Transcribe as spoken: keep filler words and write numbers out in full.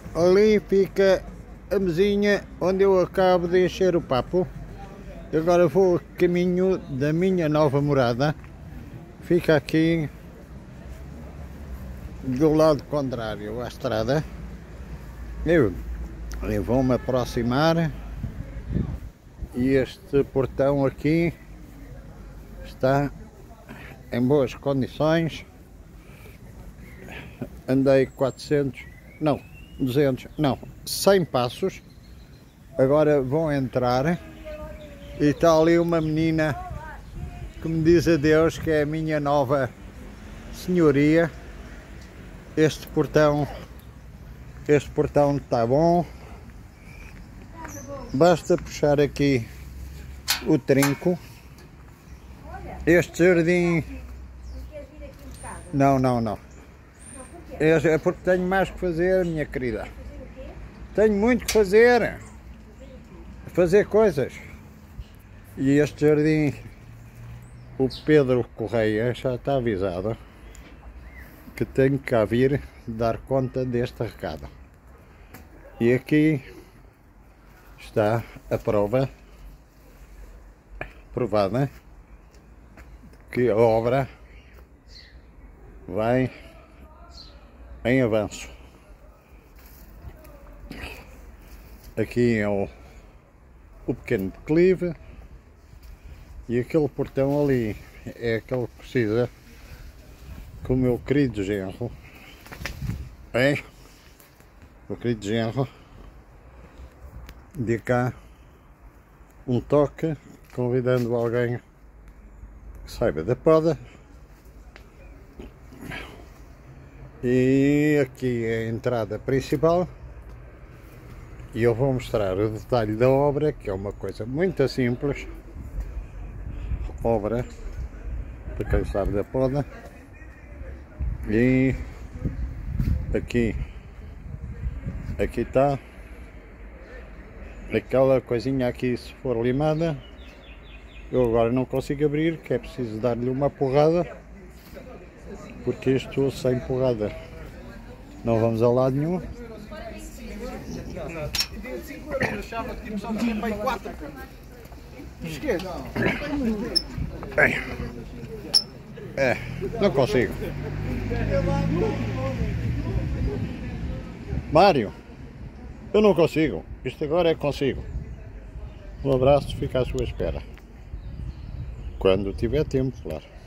Ali fica a mesinha onde eu acabo de encher o papo. Agora vou a caminho da minha nova morada. Fica aqui do lado contrário à estrada. Eu, eu vou me aproximar e este portão aqui está em boas condições. Andei quatrocentos, não, duzentos, não, cem passos. Agora vou entrar e está ali uma menina que me diz adeus, que é a minha nova senhoria. Este portão, este portão está bom. Basta puxar aqui o trinco. Este jardim... Não, não, não. É porque tenho mais que fazer, minha querida. Tenho muito que fazer. Fazer coisas. E este jardim, o Pedro Correia já está avisado que tenho que cá vir dar conta deste recado. E aqui está a prova provada que a obra vai em avanço. Aqui é o, o pequeno declive e aquele portão ali é aquele que precisa que o meu querido genro, é, o querido genro, dê cá um toque, convidando alguém que saiba da poda. E aqui é a entrada principal e eu vou mostrar o detalhe da obra, que é uma coisa muito simples. Obra, para quem sabe da poda. E aqui aqui está aquela coisinha aqui, se for limada. Eu agora não consigo abrir, que é preciso dar-lhe uma porrada, porque isto sem porrada não vamos a lado nenhum. É, não consigo. Mário, eu não consigo. Isto agora é que consigo. Um abraço, fica à sua espera. Quando tiver tempo, claro.